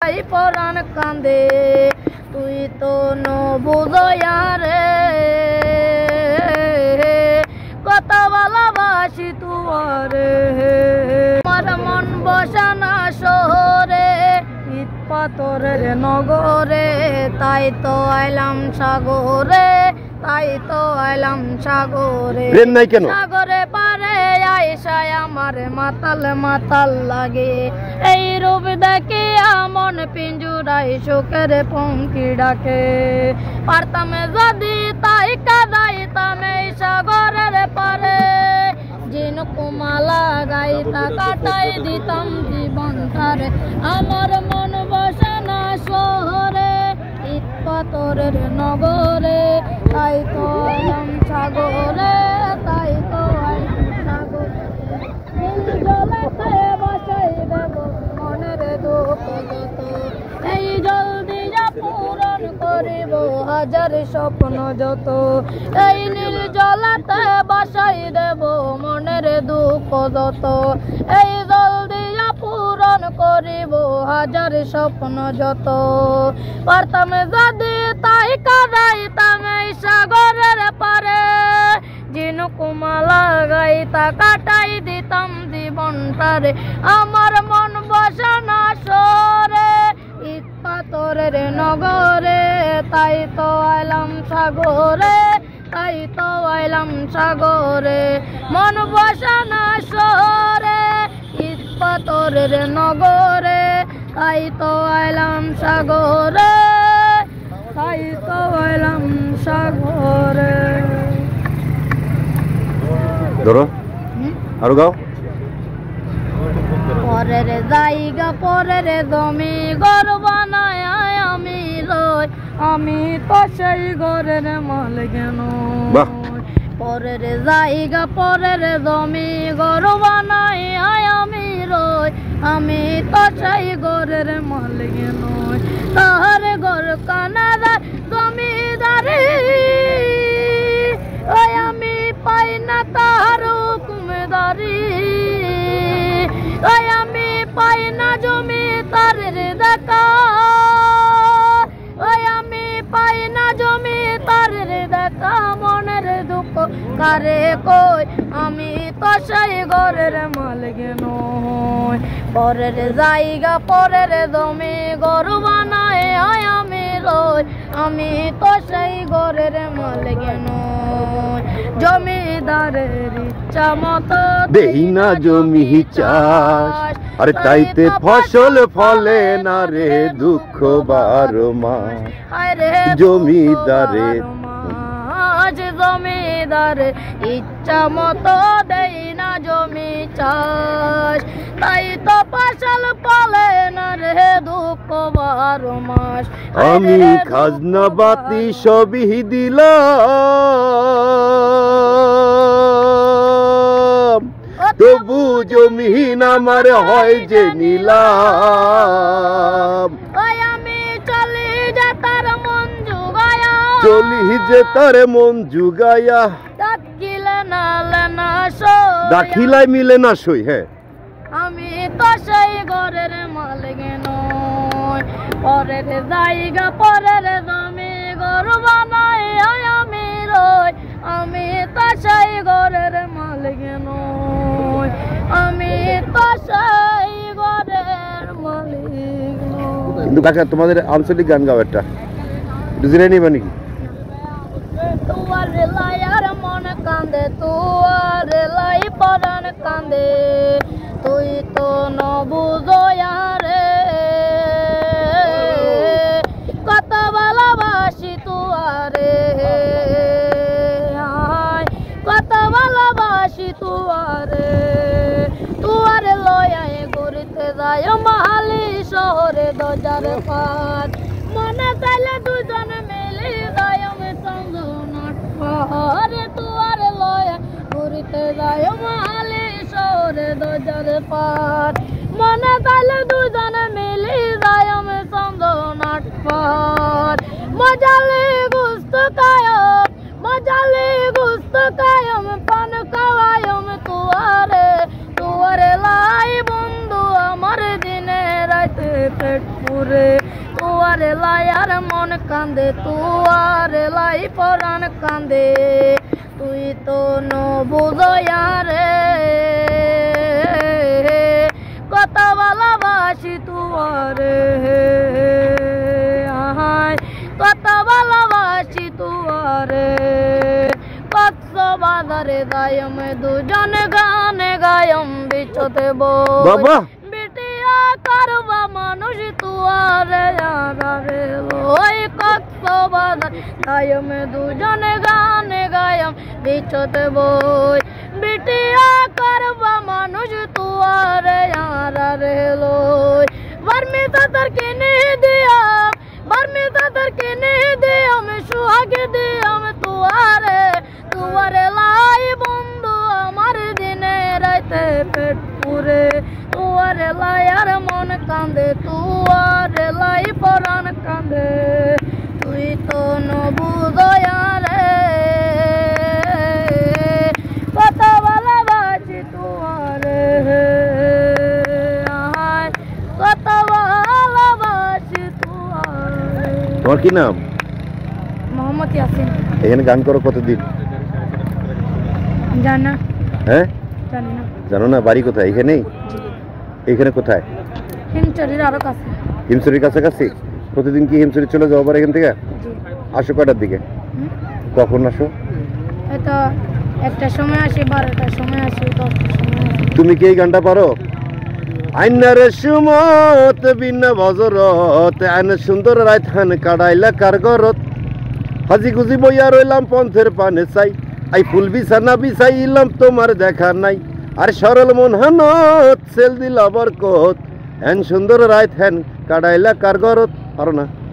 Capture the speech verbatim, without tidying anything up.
লাই পরাণ কান্দে তুই তো নবুদয়া রে কত ভালোবাসি তুয়ারে আমার মন বসানা শহরে ইট পাথরের নগরে তাই তো আইলাম সাগরে তাই তো আইলাম সাগরে সাগরে পারে আইসায় আমার মাতাল মাতাল লাগে এই রূপ দেখে মন পিঞ্জুরাই শোকের পঙ্কি ডাকে পারতাম যদি তাই কাদাইতাম এই সাগরের পারে জিনকুমালা গাইতা কাটাই দিতাম জীবনটারে আমার মন বসানা শহরে ইট পাথরের নগরে তাই তো আইলাম সাগরে তাই তো আইলাম সাগরে জলাতে বসাই দেব মনের দুঃখ যত এই জল দিয়া পূরণ করিব হাজার স্বপ্ন যত এই নীল জলাতে বসাই দেব মনের দুঃখ যত এই জল দিয়া পূরণ করিব হাজার স্বপ্ন যত পারতাম যদি তাই কাদাইতাম এই সাগরের পারে জিনকুমালা গাইতা কাটাই দিতাম জীবনটারে আমার মন বসানা শহরে ইট পাথরের নগরে তাই তো আইলাম সাগরে তাই তো আইলাম সাগরে মন বসানা শহরে ইট পাথরের নগরে তাই তো আইলাম সাগরে তাই তো আইলাম সাগরে ধরো আর গাও পরের জায়গা পরের জমি ঘর বানায় আমি রই আমি তো সেই ঘরের মালিক নই পরের জায়গা পরের জমি ঘর বানায় আমি রই আমি তো সেই ঘরের মালিক নই তাহার ঘর কানাদার জমিদারি ওই আমি পাই না তাহার হুকুমদারি ওই আমি পাই না জমি তারের দেখা ওই আমি পাই না জমি তারের দেখা মনের দুঃখ কারে কই আমি তো সেই ঘরের মালিক নই পরের জায়গা পরের জমি ঘর বানায় আমি রই আমি তো সেই ঘরের মালিক নই জমিদারের ইচ্ছা মতো দেই না জমি চাষ আরে তাইতে ফসল ফলে না রে দুঃখ বারো মাস জমিদারের আজ জমিদারের ইচ্ছা মতো দেই না জমি চাষ তাই তো ফসল ফলে না রে দুঃখ বারো মাস আমি খাজনা বাতি সবই দিলাম তবু জমিন আমার হয় যে নিলাম আমি চলি যে তার মন জুগায়া চলি যে তার মন জুগায়া দাখিলে না লেনা সই দাখিলাই মিলে না সই হ্যাঁ আমি তো সেই ঘরের মালিক নই পরের জায়গা পরের জমি ঘর বানাই আমি রই আমি তো সেই ঘরের মালিক নই আমি তো সেই ঘরের মালিক নই কিন্তু কাকা তোমাদের আঞ্চলিক গান গাও একটা বুঝলে নিবা নাকি তুয়ার লাইয়ার মন কান্দে তুয়ার লাই পরাণ কান্দে তুই তো নবুদয়া রে কত ভালোবাসি তুয়ারে কত ভালোবাসি তুয়ারে তুয়ারে লয়ায় ঘুরতে যায় মাহালি শহরে দরজার পাত মনে চাইলে দুজন মিলে যায় আমি চন্দনাট পাহাড়ে তুয়ারে লয়া ঘুরতে যায় মাহালি শহরে দরজার পাত মনে চাইলে দুজন মিলে যায় আমি চন্দনাট পাহাড় মজালে গুস্ত কায়ম মজালে গুস্ত কায়ম পান কাওয়ায়ম তুয়ারে তুয়ারে লাই বন্ধু আমার দিনে রাতে পেট পুরে তুয়ারে লাই আর মন কান্দে তুয়ারে লাই পরাণ কান্দে তুই তো ন বুঝয়া রে কত ভালোবাসি তুয়ারে আহাই কত ভালোবাসি তুয়ারে কত বাজারে গায়ম দুজন গানে গায়ম বিচতে বাবা বিটিয়া করবা মানুষ তুয়ারে আরে লই কত বাজার গায়ম দুজন গানে গায়ম বিচতে বই বিটিয়া করবা মানুষ তুয়ারে আরে লই বর্মি তাদের কিনে দিয়া বর্মি তাদের কিনে দিয়া আমি সুহাগে দিয়া আমি তুয়ারে তুয়ারে লাই বন্ধু আমার দিনে রাইতে পেট পুরে তুয়ারে লাই আর মন কান্দে তুয়ারে লাই পরাণ কান্দে তুই তো ন বুঝয়া রে কত ভালোবাসি তুয়ারে আহাই কত ভালোবাসি তুয়ারে। তোমার কি নাম? মোহাম্মদ ইয়াসিন। এখানে গান করো কতদিন? জানা হ্যাঁ জানি না। জানো না? বাড়ি কোথায়? এখানেই? এখানে কোথায়? হিমচুরির আরো কাছে। হিমচুরির কাছাকাছি? প্রতিদিন কি হিমচুরি চলে যাও আবার এখান থেকে? আসো কটার দিকে? কখন আসো? হয়তো একটা সময় আসি, বারোটার সময় আসি, দশটার সময় আসি। তুমি কি এই গানটা পারো? আইনার সুমত বিনা বজরত আইন সুন্দর রাত হান কাড়াইলা কারগরত হাজি গুজি বইয়া রইলাম পন্থের পানে চাই আই ফুল বিছানা বিছাইলাম তোমার দেখা নাই আর সরল মন হানত সেল দিল বরকত এন সুন্দর রাত হান কাড়াইলা কারগরত। পারো না?